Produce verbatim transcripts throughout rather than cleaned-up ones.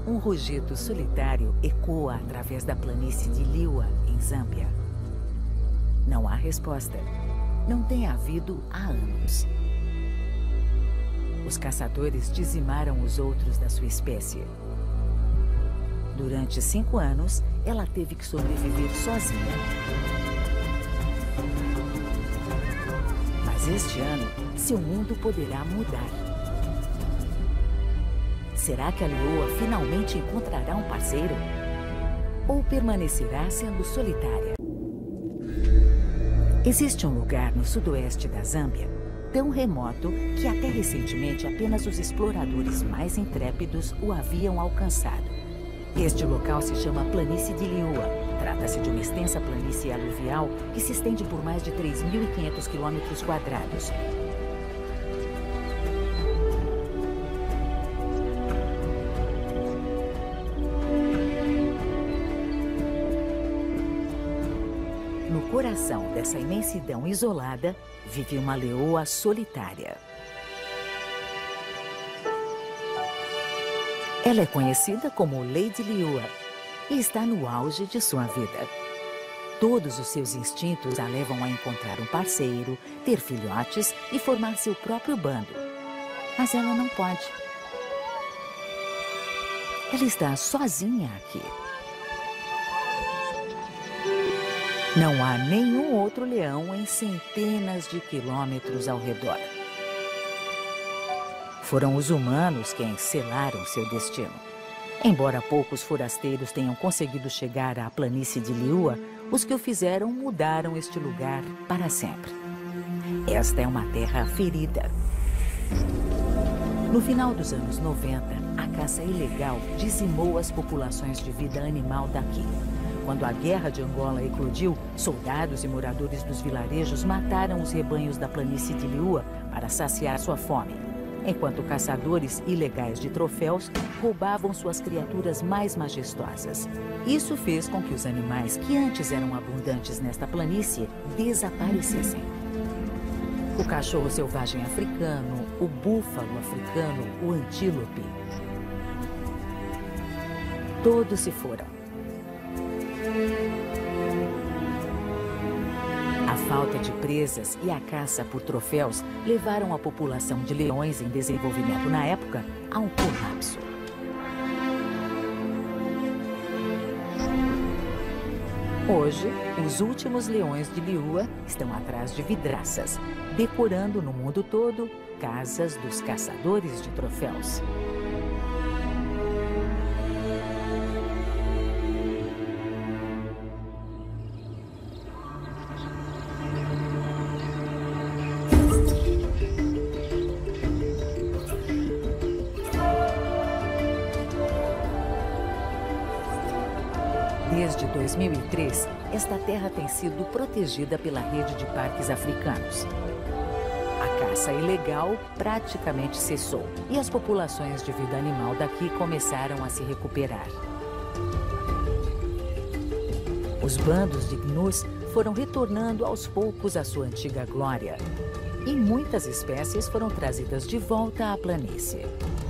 Um rugido solitário ecoa através da planície de Liwa, em Zâmbia. Não há resposta. Não tem havido há anos. Os caçadores dizimaram os outros da sua espécie. Durante cinco anos, ela teve que sobreviver sozinha. Mas este ano, seu mundo poderá mudar. Será que a leoa finalmente encontrará um parceiro? Ou permanecerá sendo solitária? Existe um lugar no sudoeste da Zâmbia, tão remoto que até recentemente apenas os exploradores mais intrépidos o haviam alcançado. Este local se chama Planície de Liwa. Trata-se de uma extensa planície aluvial que se estende por mais de três mil e quinhentos quilômetros quadrados. No coração dessa imensidão isolada, vive uma leoa solitária. Ela é conhecida como Lady Liwa e está no auge de sua vida. Todos os seus instintos a levam a encontrar um parceiro, ter filhotes e formar seu próprio bando. Mas ela não pode. Ela está sozinha aqui. Não há nenhum outro leão em centenas de quilômetros ao redor. Foram os humanos quem selaram seu destino. Embora poucos forasteiros tenham conseguido chegar à planície de Liwa, os que o fizeram mudaram este lugar para sempre. Esta é uma terra ferida. No final dos anos noventa, a caça ilegal dizimou as populações de vida animal daqui. Quando a guerra de Angola eclodiu, soldados e moradores dos vilarejos mataram os rebanhos da planície de Liwa para saciar sua fome, enquanto caçadores ilegais de troféus roubavam suas criaturas mais majestosas. Isso fez com que os animais que antes eram abundantes nesta planície desaparecessem. O cachorro selvagem africano, o búfalo africano, o antílope. Todos se foram. A falta de presas e a caça por troféus levaram a população de leões em desenvolvimento na época a um colapso. Hoje, os últimos leões de Liwa estão atrás de vidraças, decorando no mundo todo casas dos caçadores de troféus. Desde dois mil e três, esta terra tem sido protegida pela rede de parques africanos. A caça ilegal praticamente cessou e as populações de vida animal daqui começaram a se recuperar. Os bandos de gnus foram retornando aos poucos à sua antiga glória e muitas espécies foram trazidas de volta à planície.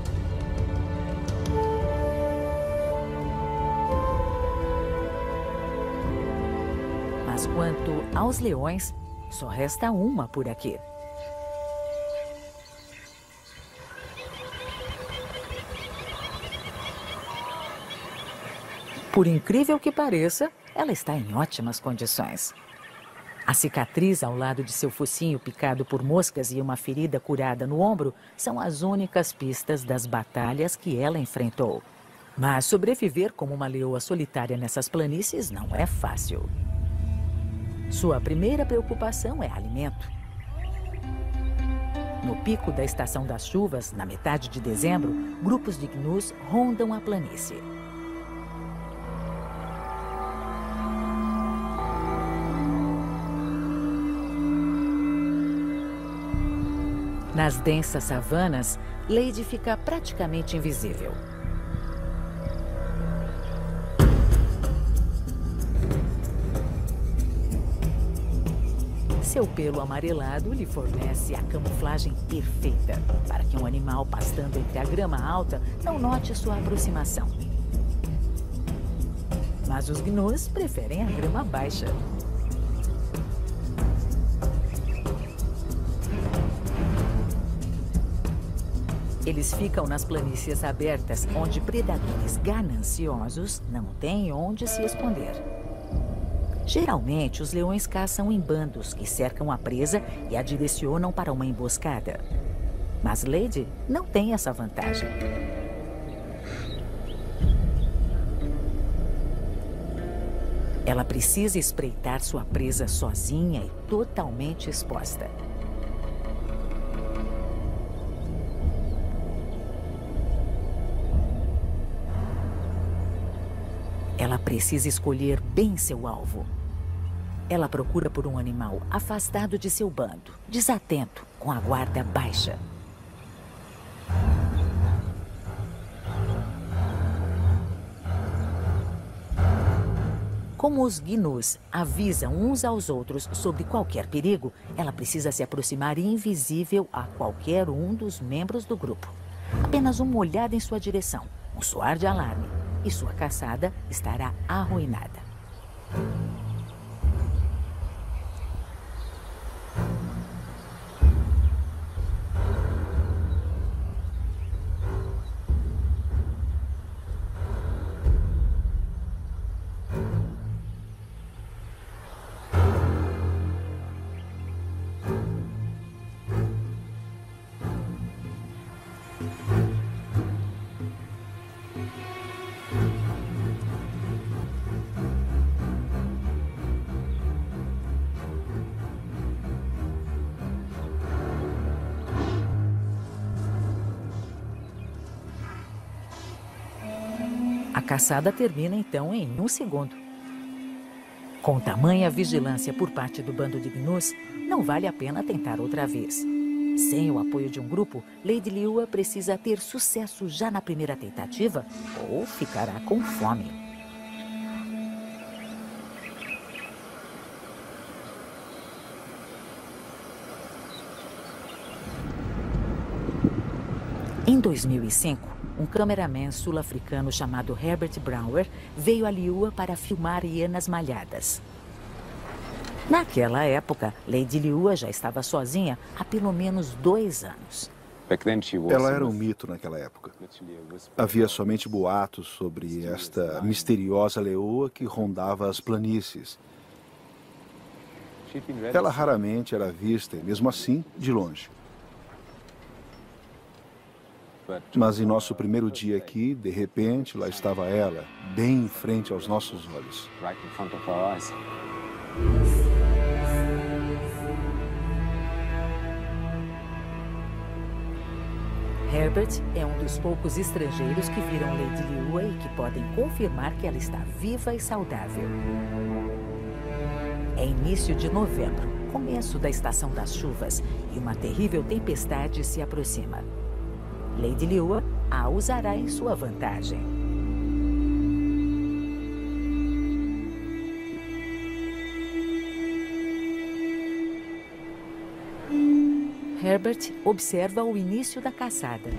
Mas quanto aos leões, só resta uma por aqui. Por incrível que pareça, ela está em ótimas condições. A cicatriz ao lado de seu focinho picado por moscas e uma ferida curada no ombro são as únicas pistas das batalhas que ela enfrentou. Mas sobreviver como uma leoa solitária nessas planícies não é fácil. Sua primeira preocupação é alimento. No pico da estação das chuvas, na metade de dezembro, grupos de gnus rondam a planície. Nas densas savanas, Lady fica praticamente invisível. Seu pelo amarelado lhe fornece a camuflagem perfeita para que um animal pastando entre a grama alta não note sua aproximação. Mas os gnus preferem a grama baixa. Eles ficam nas planícies abertas, onde predadores gananciosos não têm onde se esconder. Geralmente, os leões caçam em bandos que cercam a presa e a direcionam para uma emboscada. Mas Lady não tem essa vantagem. Ela precisa espreitar sua presa sozinha e totalmente exposta. Ela precisa escolher bem seu alvo. Ela procura por um animal afastado de seu bando, desatento, com a guarda baixa. Como os gnus avisam uns aos outros sobre qualquer perigo, ela precisa se aproximar invisível a qualquer um dos membros do grupo. Apenas uma olhada em sua direção, um soar de alarme, e sua caçada estará arruinada. A caçada termina então em um segundo. Com tamanha vigilância por parte do bando de gnus, não vale a pena tentar outra vez. Sem o apoio de um grupo, Lady Liua precisa ter sucesso já na primeira tentativa ou ficará com fome. Em dois mil e cinco, um cameraman sul-africano chamado Herbert Brouwer veio a Liua para filmar hienas malhadas. Naquela época, Lady Liua já estava sozinha há pelo menos dois anos. Ela era um mito naquela época. Havia somente boatos sobre esta misteriosa leoa que rondava as planícies. Ela raramente era vista, e mesmo assim, de longe. Mas em nosso primeiro dia aqui, de repente, lá estava ela, bem em frente aos nossos olhos. Herbert é um dos poucos estrangeiros que viram Lady Liua e que podem confirmar que ela está viva e saudável. É início de novembro, começo da estação das chuvas, e uma terrível tempestade se aproxima. Lady Liua a usará em sua vantagem. Herbert observa o início da caçada.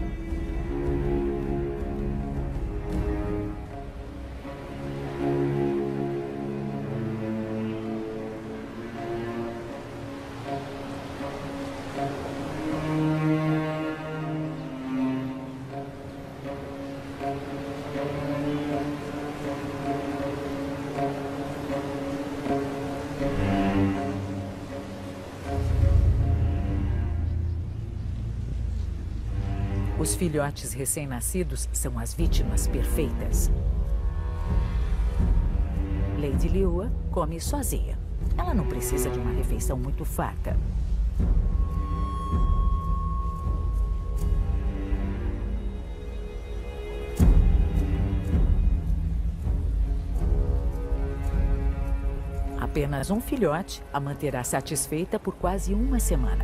Os filhotes recém-nascidos são as vítimas perfeitas. Lady Liua come sozinha. Ela não precisa de uma refeição muito farta. Apenas um filhote a manterá satisfeita por quase uma semana.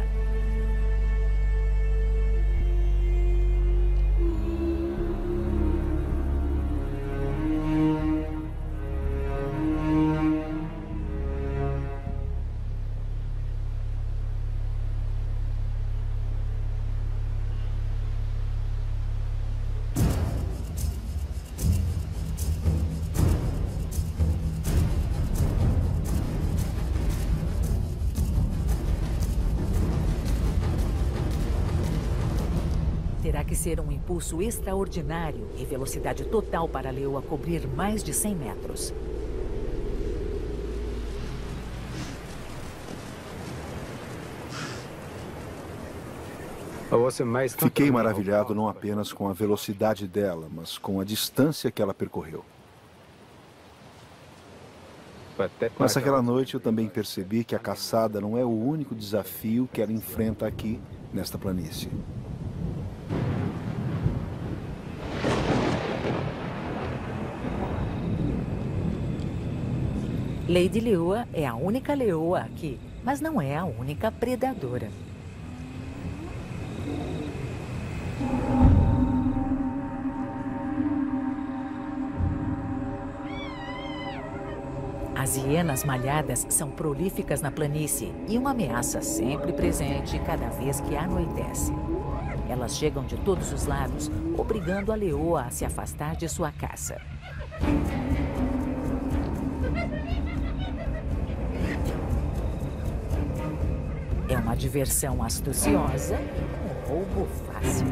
ser um impulso extraordinário e velocidade total para a leoa cobrir mais de cem metros. Fiquei maravilhado não apenas com a velocidade dela, mas com a distância que ela percorreu. Mas aquela noite eu também percebi que a caçada não é o único desafio que ela enfrenta aqui, nesta planície. Lady Leoa é a única leoa aqui, mas não é a única predadora. As hienas malhadas são prolíficas na planície e uma ameaça sempre presente cada vez que anoitece. Elas chegam de todos os lados, obrigando a leoa a se afastar de sua caça. É uma diversão astuciosa e um roubo fácil.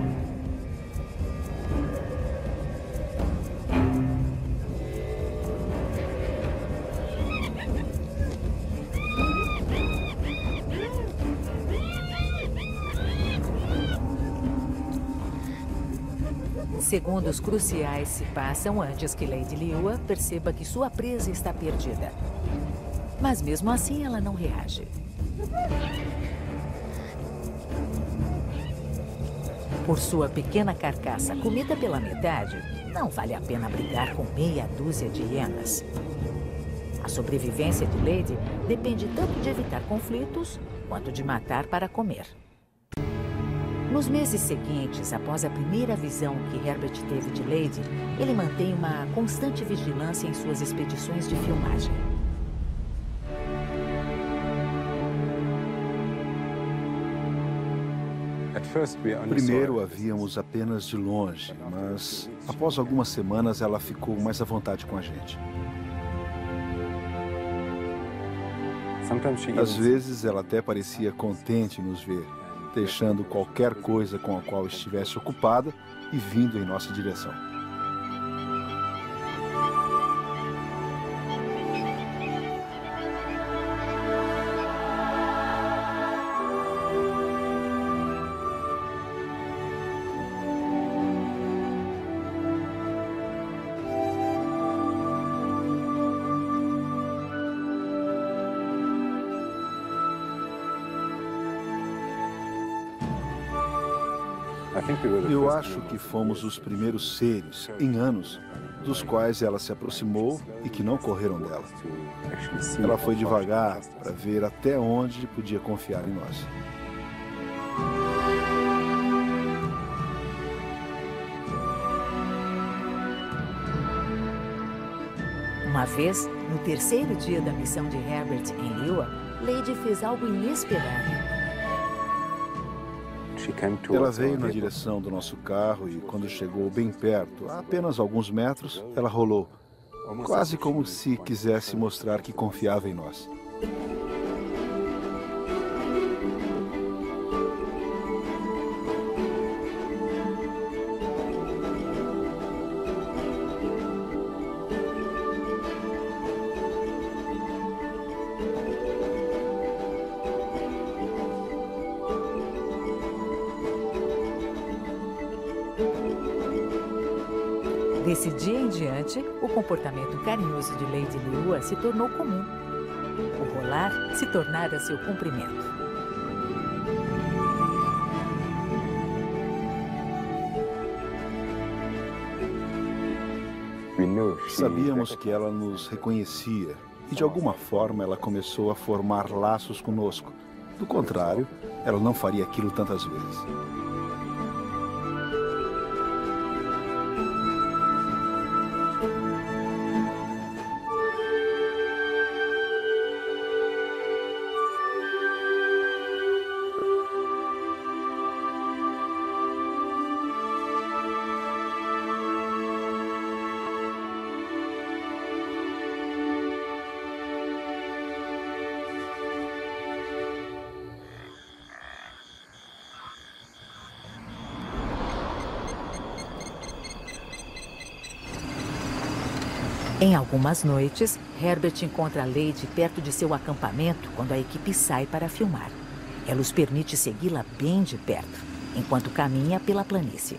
Segundos cruciais se passam antes que Lady Leoa perceba que sua presa está perdida. Mas mesmo assim ela não reage. Por sua pequena carcaça comida pela metade, não vale a pena brigar com meia dúzia de hienas. A sobrevivência de Lady depende tanto de evitar conflitos quanto de matar para comer. Nos meses seguintes, após a primeira visão que Herbert teve de Lady, ele mantém uma constante vigilância em suas expedições de filmagem. Primeiro a víamos apenas de longe, mas após algumas semanas ela ficou mais à vontade com a gente. Às vezes ela até parecia contente em nos ver, deixando qualquer coisa com a qual estivesse ocupada e vindo em nossa direção. Eu acho que fomos os primeiros seres, em anos, dos quais ela se aproximou e que não correram dela. Ela foi devagar para ver até onde podia confiar em nós. Uma vez, no terceiro dia da missão de Herbert em Leoa, Lady fez algo inesperado. Ela veio na direção do nosso carro e, quando chegou bem perto, a apenas alguns metros, ela rolou, quase como se quisesse mostrar que confiava em nós. Desse dia em diante, o comportamento carinhoso de Lady Leoa se tornou comum. O rolar se tornara seu cumprimento. Sabíamos que ela nos reconhecia e, de alguma forma, ela começou a formar laços conosco. Do contrário, ela não faria aquilo tantas vezes. Em algumas noites, Herbert encontra Lady perto de seu acampamento quando a equipe sai para filmar. Ela os permite segui-la bem de perto, enquanto caminha pela planície.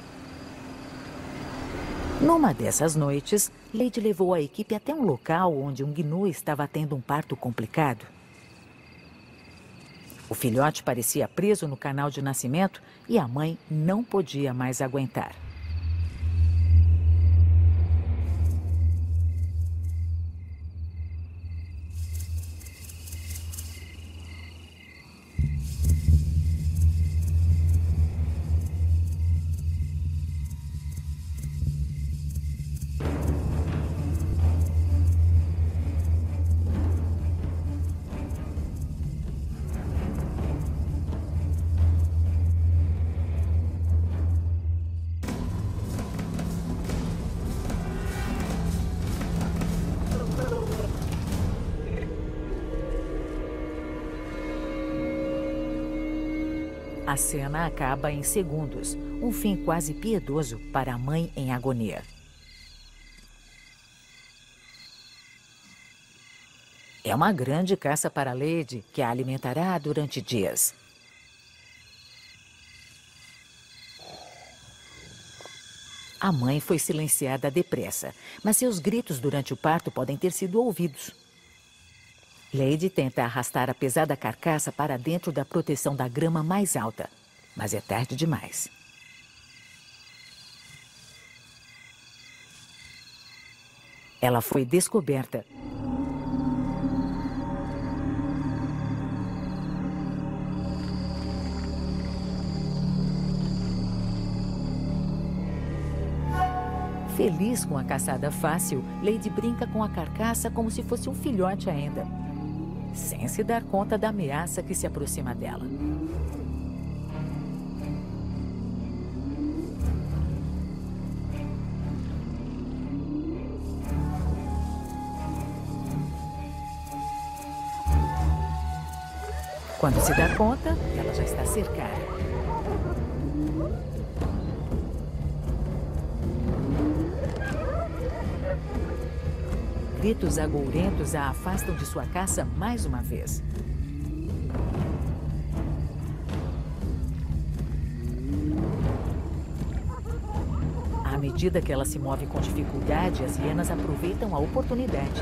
Numa dessas noites, Lady levou a equipe até um local onde um gnu estava tendo um parto complicado. O filhote parecia preso no canal de nascimento e a mãe não podia mais aguentar. A cena acaba em segundos, um fim quase piedoso para a mãe em agonia. É uma grande caça para Lady, que a alimentará durante dias. A mãe foi silenciada depressa, mas seus gritos durante o parto podem ter sido ouvidos. Lady tenta arrastar a pesada carcaça para dentro da proteção da grama mais alta, mas é tarde demais. Ela foi descoberta. Feliz com a caçada fácil, Lady brinca com a carcaça como se fosse um filhote ainda, sem se dar conta da ameaça que se aproxima dela. Quando se dá conta, ela já está cercada. Gritos agourentos a afastam de sua caça mais uma vez. À medida que ela se move com dificuldade, as hienas aproveitam a oportunidade.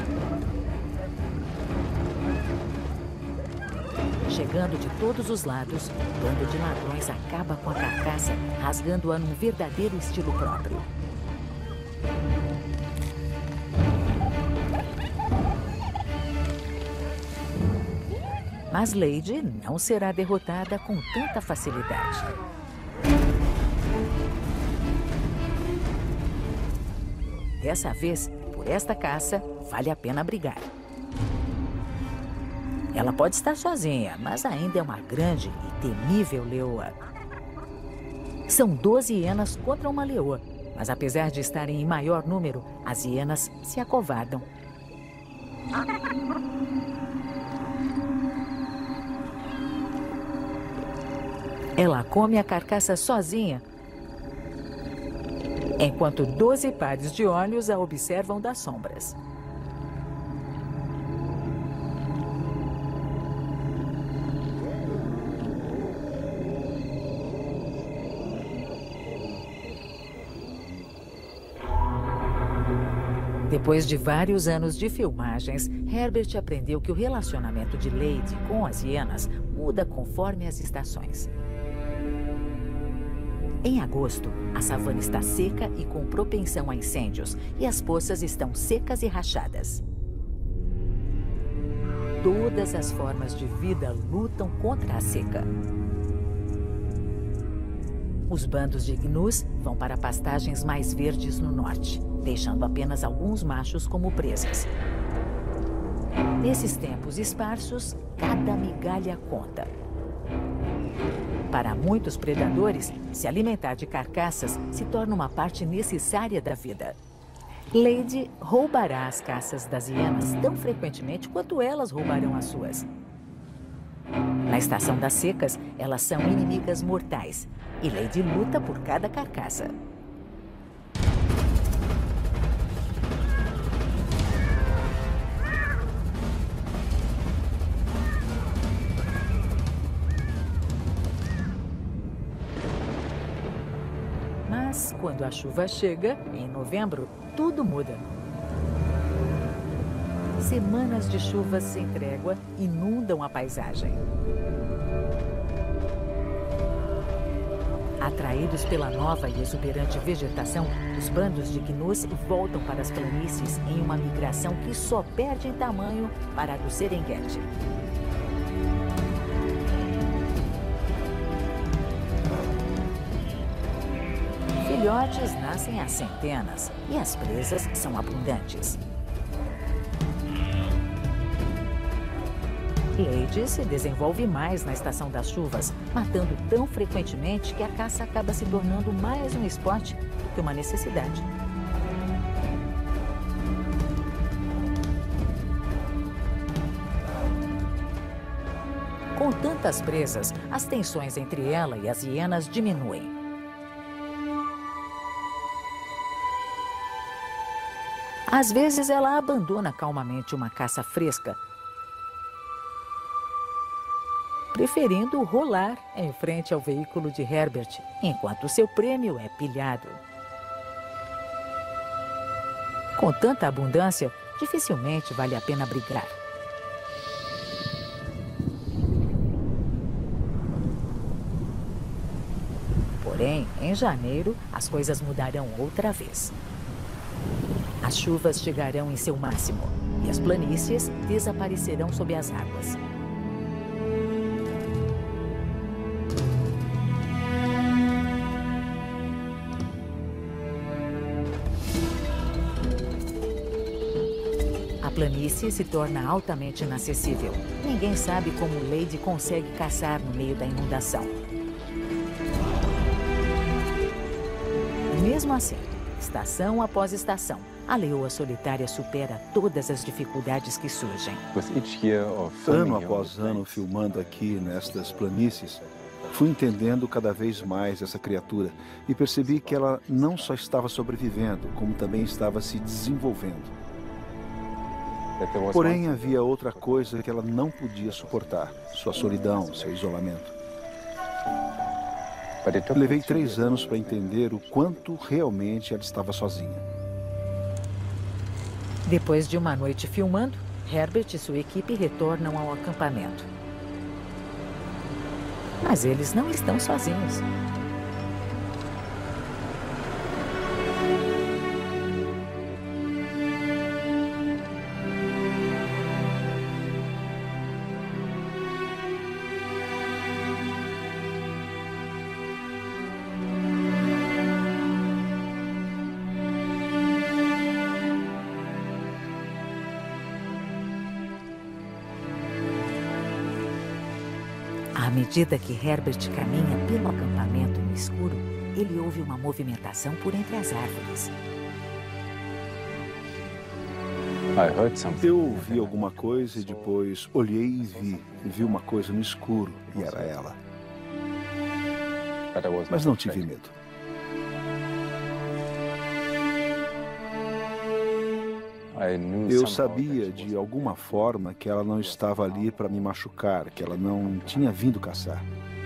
Chegando de todos os lados, o bando de ladrões acaba com a carcaça, rasgando-a num verdadeiro estilo próprio. Mas Lady não será derrotada com tanta facilidade. Dessa vez, por esta caça, vale a pena brigar. Ela pode estar sozinha, mas ainda é uma grande e temível leoa. São doze hienas contra uma leoa, mas apesar de estarem em maior número, as hienas se acovardam. Ela come a carcaça sozinha, enquanto doze pares de olhos a observam das sombras. Depois de vários anos de filmagens, Herbert aprendeu que o relacionamento de Lady com as hienas muda conforme as estações. Em agosto, a savana está seca e com propensão a incêndios, e as poças estão secas e rachadas. Todas as formas de vida lutam contra a seca. Os bandos de gnus vão para pastagens mais verdes no norte, deixando apenas alguns machos como presas. Nesses tempos esparsos, cada migalha conta. Para muitos predadores, se alimentar de carcaças se torna uma parte necessária da vida. Lady roubará as caças das hienas tão frequentemente quanto elas roubarão as suas. Na estação das secas, elas são inimigas mortais, e Lady luta por cada carcaça. quando a chuva chega, em novembro, tudo muda. Semanas de chuvas sem trégua inundam a paisagem. Atraídos pela nova e exuberante vegetação, os bandos de gnus voltam para as planícies em uma migração que só perde em tamanho para a do Serengeti. Filhotes nascem às centenas e as presas são abundantes. Leite se desenvolve mais na estação das chuvas, matando tão frequentemente que a caça acaba se tornando mais um esporte do que uma necessidade. Com tantas presas, as tensões entre ela e as hienas diminuem. Às vezes, ela abandona calmamente uma caça fresca, preferindo rolar em frente ao veículo de Herbert, enquanto seu prêmio é pilhado. Com tanta abundância, dificilmente vale a pena brigar. Porém, em janeiro, as coisas mudarão outra vez. As chuvas chegarão em seu máximo e as planícies desaparecerão sob as águas. A planície se torna altamente inacessível. Ninguém sabe como Lady consegue caçar no meio da inundação. Mesmo assim, estação após estação, a leoa solitária supera todas as dificuldades que surgem. Ano após ano filmando aqui nestas planícies, fui entendendo cada vez mais essa criatura e percebi que ela não só estava sobrevivendo, como também estava se desenvolvendo. Porém, havia outra coisa que ela não podia suportar: sua solidão, seu isolamento. Levei três anos para entender o quanto realmente ela estava sozinha. Depois de uma noite filmando, Herbert e sua equipe retornam ao acampamento. Mas eles não estão sozinhos. À medida que Herbert caminha pelo acampamento no escuro, ele ouve uma movimentação por entre as árvores. Eu ouvi alguma coisa e depois olhei e vi. E vi uma coisa no escuro e era ela. Mas não tive medo. Eu sabia, de alguma forma, que ela não estava ali para me machucar, que ela não tinha vindo caçar.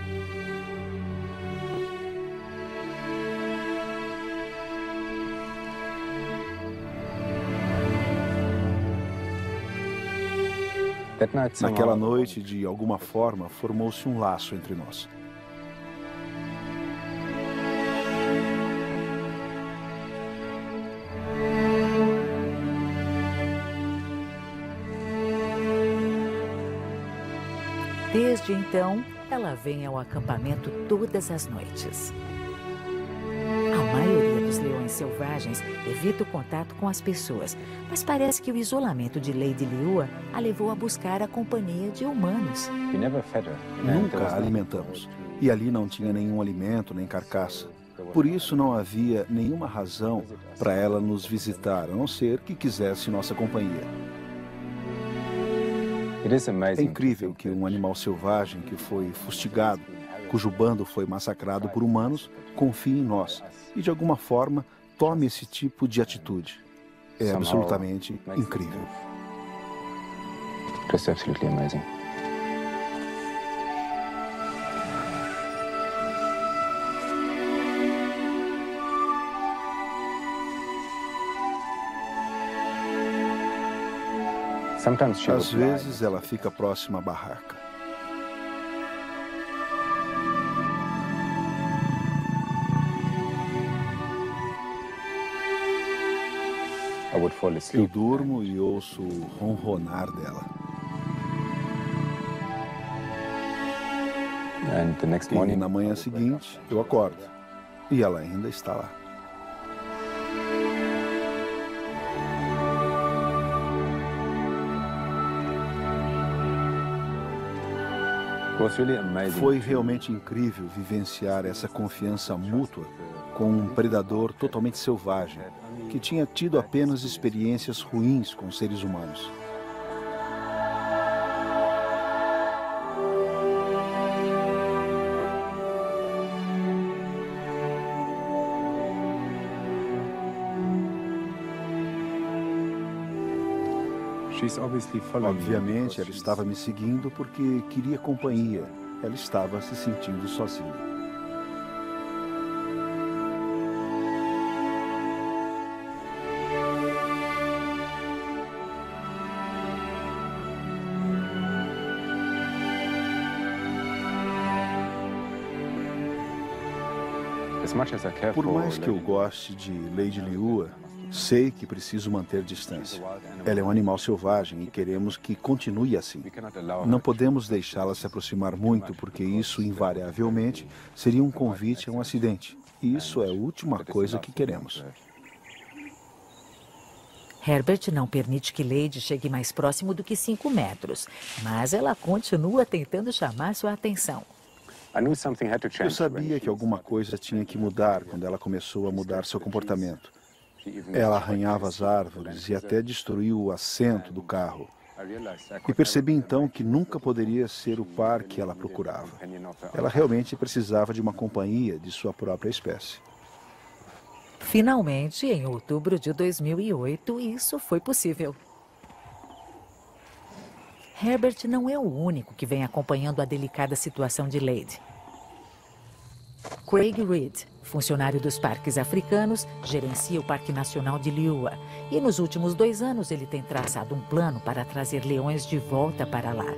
Naquela noite, de alguma forma, formou-se um laço entre nós. Desde então, ela vem ao acampamento todas as noites. A maioria dos leões selvagens evita o contato com as pessoas, mas parece que o isolamento de Lady Leua a levou a buscar a companhia de humanos. Nunca a alimentamos, e ali não tinha nenhum alimento nem carcaça. Por isso não havia nenhuma razão para ela nos visitar, a não ser que quisesse nossa companhia. É incrível que um animal selvagem que foi fustigado, cujo bando foi massacrado por humanos, confie em nós e, de alguma forma, tome esse tipo de atitude. É absolutamente incrível. Just absolutely amazing. Às vezes ela fica próxima à barraca. Eu durmo e ouço o ronronar dela. E na manhã seguinte, eu acordo. E ela ainda está lá. Foi realmente incrível vivenciar essa confiança mútua com um predador totalmente selvagem, que tinha tido apenas experiências ruins com seres humanos. Obviamente, ela estava me seguindo porque queria companhia. Ela estava se sentindo sozinha. Por mais que eu goste de Lady Liua, sei que preciso manter distância. Ela é um animal selvagem e queremos que continue assim. Não podemos deixá-la se aproximar muito, porque isso, invariavelmente, seria um convite a um acidente. E isso é a última coisa que queremos. Herbert não permite que Lady chegue mais próximo do que cinco metros, mas ela continua tentando chamar sua atenção. Eu sabia que alguma coisa tinha que mudar quando ela começou a mudar seu comportamento. Ela arranhava as árvores e até destruiu o assento do carro. E percebi então que nunca poderia ser o par que ela procurava. Ela realmente precisava de uma companhia de sua própria espécie. Finalmente, em outubro de dois mil e oito, isso foi possível. Herbert não é o único que vem acompanhando a delicada situação de Lady. Craig Reed, funcionário dos parques africanos, gerencia o Parque Nacional de Liua. E nos últimos dois anos ele tem traçado um plano para trazer leões de volta para lá.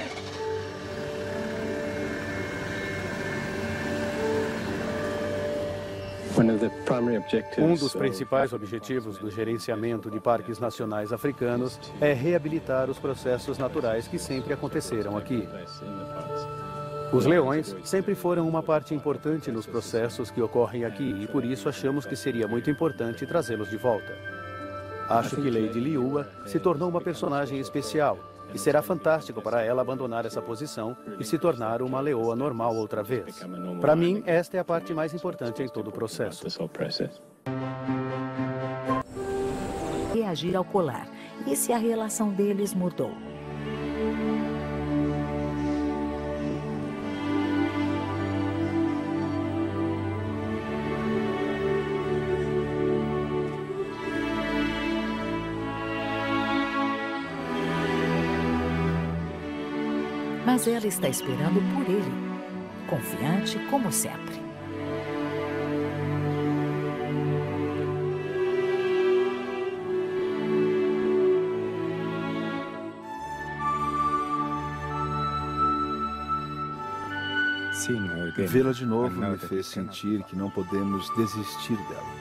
Um dos principais objetivos do gerenciamento de parques nacionais africanos é reabilitar os processos naturais que sempre aconteceram aqui. Os leões sempre foram uma parte importante nos processos que ocorrem aqui e por isso achamos que seria muito importante trazê-los de volta. Acho que Lady Liua se tornou uma personagem especial e será fantástico para ela abandonar essa posição e se tornar uma leoa normal outra vez. Para mim, esta é a parte mais importante em todo o processo. Reagir ao colar e se a relação deles mudou. Mas ela está esperando por ele, confiante como sempre. Vê-la de novo me fez sentir que não podemos desistir dela.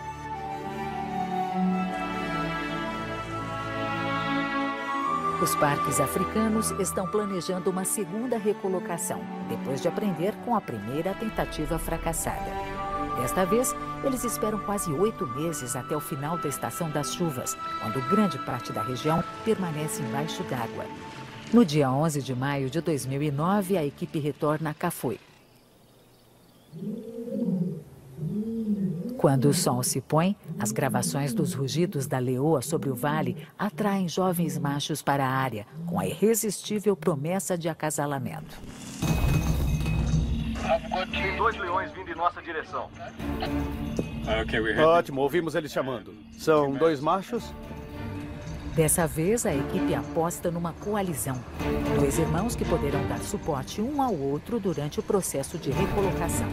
Os parques africanos estão planejando uma segunda recolocação, depois de aprender com a primeira tentativa fracassada. Desta vez, eles esperam quase oito meses até o final da estação das chuvas, quando grande parte da região permanece embaixo d'água. No dia onze de maio de dois mil e nove, a equipe retorna a Kafue. Quando o sol se põe, as gravações dos rugidos da leoa sobre o vale atraem jovens machos para a área, com a irresistível promessa de acasalamento. Tem dois leões vindo em nossa direção. Ótimo, ouvimos eles chamando. São dois machos? Dessa vez, a equipe aposta numa coalizão. Dois irmãos que poderão dar suporte um ao outro durante o processo de recolocação.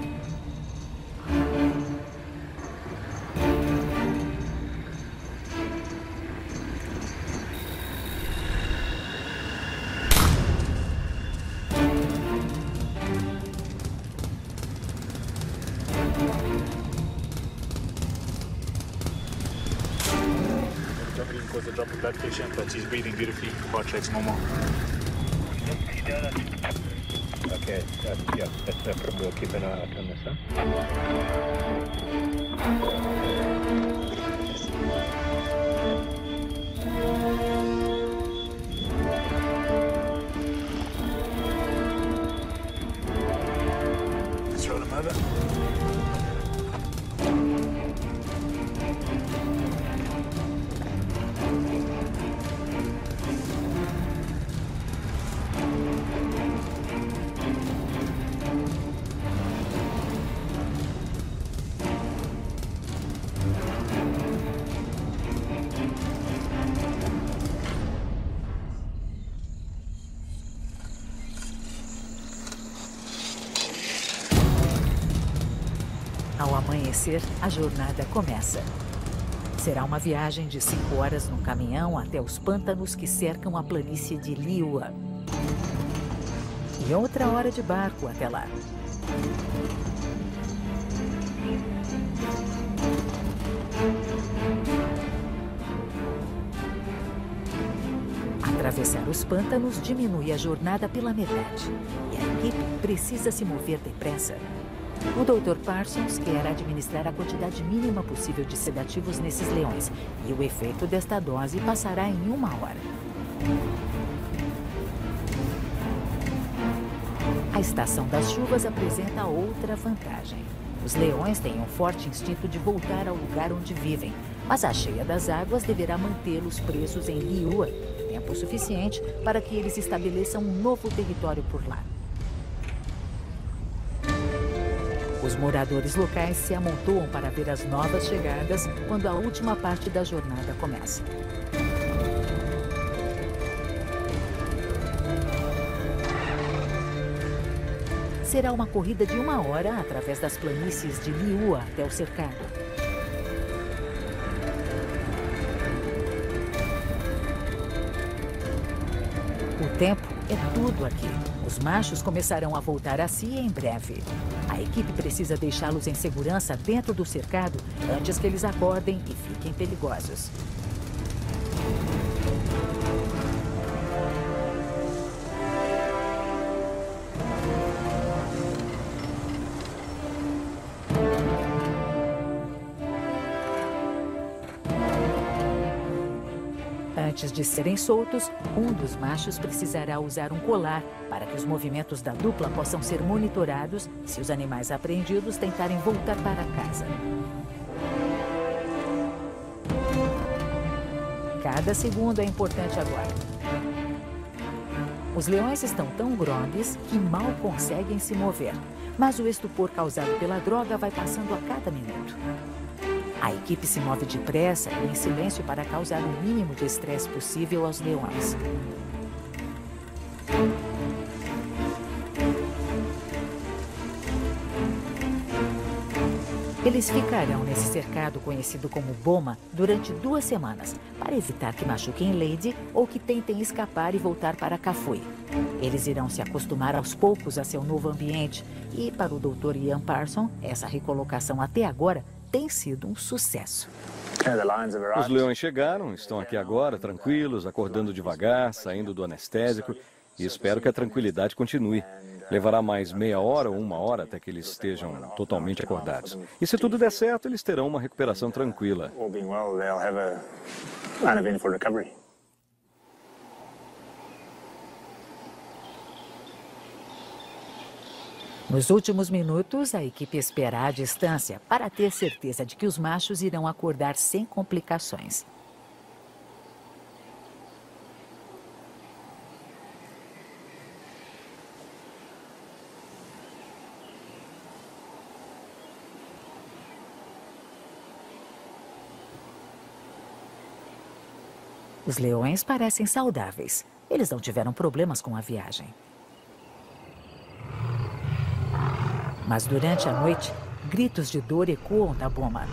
Okay, uh, yeah, that's no problem. We'll keep an eye out on this, huh? Let's roll them over. Ao amanhecer, a jornada começa. Será uma viagem de cinco horas no caminhão até os pântanos que cercam a planície de Liuwa. E outra hora de barco até lá. Atravessar os pântanos diminui a jornada pela metade. E a equipe precisa se mover depressa. O doutor Parsons quer administrar a quantidade mínima possível de sedativos nesses leões. E o efeito desta dose passará em uma hora. A estação das chuvas apresenta outra vantagem. Os leões têm um forte instinto de voltar ao lugar onde vivem. Mas a cheia das águas deverá mantê-los presos em Liuwa. Tempo suficiente para que eles estabeleçam um novo território por lá. Os moradores locais se amontoam para ver as novas chegadas quando a última parte da jornada começa. Será uma corrida de uma hora através das planícies de Liuwa até o cercado. O tempo é tudo aqui. Os machos começarão a voltar a si em breve. A equipe precisa deixá-los em segurança dentro do cercado antes que eles acordem e fiquem perigosos. Antes de serem soltos, um dos machos precisará usar um colar para que os movimentos da dupla possam ser monitorados se os animais apreendidos tentarem voltar para casa. Cada segundo é importante agora. Os leões estão tão grogues que mal conseguem se mover, mas o estupor causado pela droga vai passando a cada minuto. A equipe se move depressa e em silêncio para causar o mínimo de estresse possível aos leões. Eles ficarão nesse cercado conhecido como Boma durante duas semanas, para evitar que machuquem Lady ou que tentem escapar e voltar para Kafue. Eles irão se acostumar aos poucos a seu novo ambiente e, para o doutor Ian Parsons, essa recolocação até agora tem sido um sucesso. Os leões chegaram, estão aqui agora, tranquilos, acordando devagar, saindo do anestésico, e espero que a tranquilidade continue. Levará mais meia hora ou uma hora até que eles estejam totalmente acordados. E se tudo der certo, eles terão uma recuperação tranquila. Nos últimos minutos, a equipe espera à distância para ter certeza de que os machos irão acordar sem complicações. Os leões parecem saudáveis. Eles não tiveram problemas com a viagem. Mas durante a noite, gritos de dor ecoam da Boma.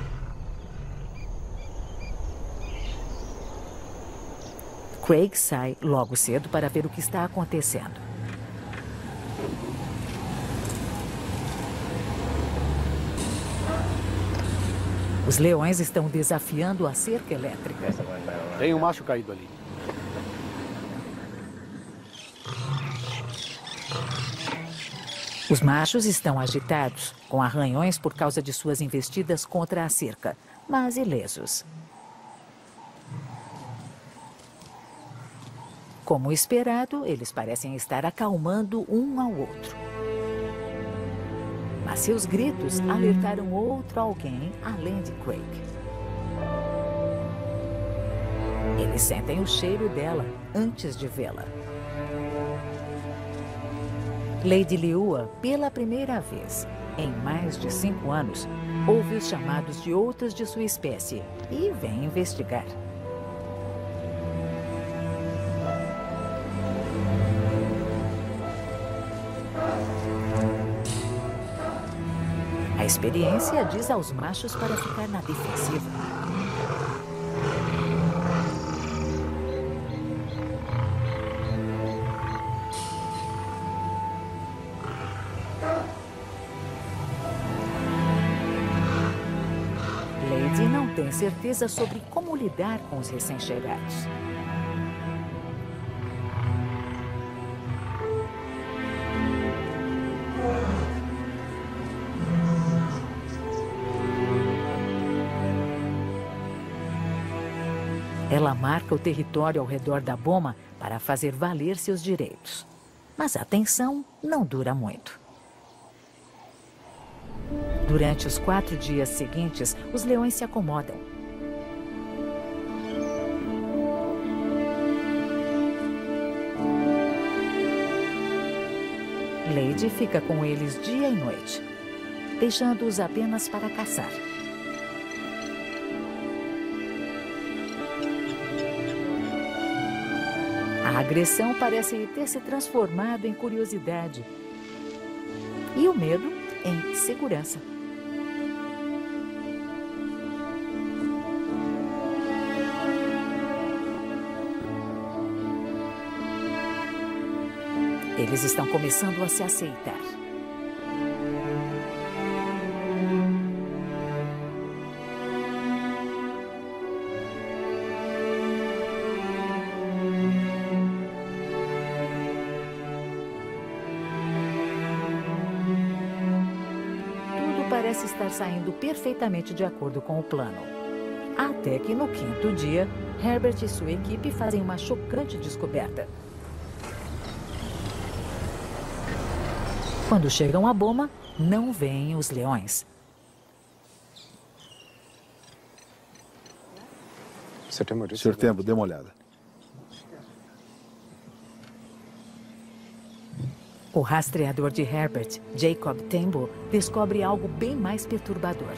Craig sai logo cedo para ver o que está acontecendo. Os leões estão desafiando a cerca elétrica. Tem um macho caído ali. Os machos estão agitados, com arranhões por causa de suas investidas contra a cerca, mas ilesos. Como esperado, eles parecem estar acalmando um ao outro. Mas seus gritos alertaram outro alguém além de Craig. Eles sentem o cheiro dela antes de vê-la. Lady Liua, pela primeira vez em mais de cinco anos, ouve os chamados de outros de sua espécie e vem investigar. A experiência diz aos machos para ficar na defensiva. Lady não tem certeza sobre como lidar com os recém-chegados. Ela marca o território ao redor da boma para fazer valer seus direitos. Mas a tensão não dura muito. Durante os quatro dias seguintes, os leões se acomodam. Lady fica com eles dia e noite, deixando-os apenas para caçar. A agressão parece ter se transformado em curiosidade e o medo em segurança. Eles estão começando a se aceitar. Parece estar saindo perfeitamente de acordo com o plano. Até que no quinto dia, Herbert e sua equipe fazem uma chocante descoberta. Quando chegam à boma, não veem os leões. senhor Tembo, dê uma olhada. O rastreador de Herbert, Jacob Tembo, descobre algo bem mais perturbador.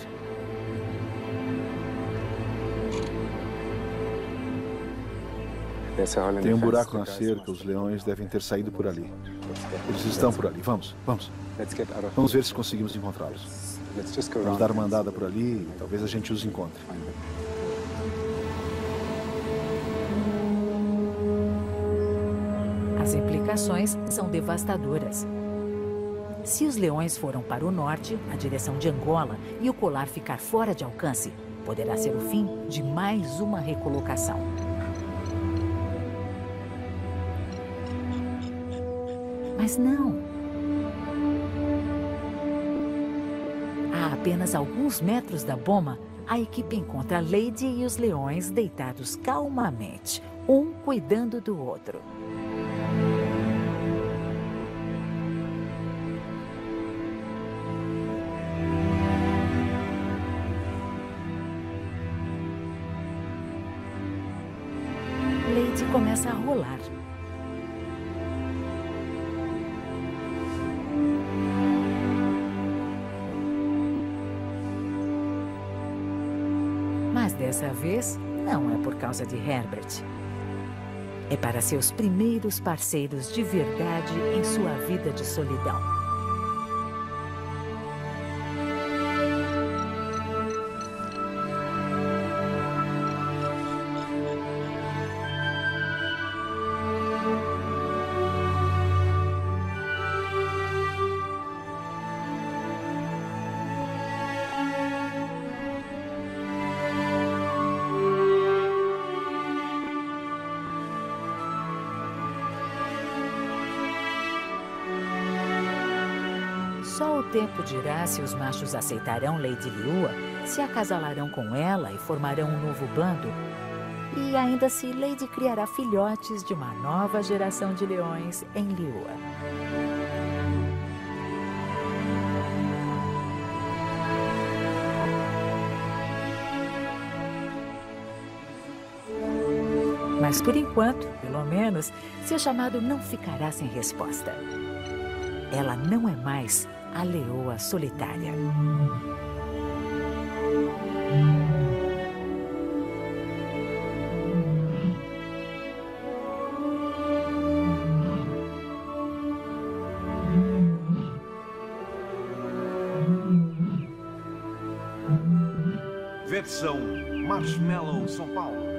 Tem um buraco na cerca, os leões devem ter saído por ali. Eles estão por ali, vamos, vamos. Vamos ver se conseguimos encontrá-los. Vamos dar uma andada por ali e talvez a gente os encontre. As implicações são devastadoras. Se os leões foram para o norte, na direção de Angola, e o colar ficar fora de alcance, poderá ser o fim de mais uma recolocação. Mas não. A apenas alguns metros da boma, a equipe encontra a Lady e os leões deitados calmamente, um cuidando do outro. Lady começa a rolar. Mas dessa vez, não é por causa de Herbert. É para seus primeiros parceiros de verdade em sua vida de solidão. Só o tempo dirá se os machos aceitarão Lady Liua, se acasalarão com ela e formarão um novo bando, e ainda se Lady criará filhotes de uma nova geração de leões em Liua. Mas por enquanto, pelo menos, seu chamado não ficará sem resposta. Ela não é mais a leoa solitária. Versão Marshmallow São Paulo.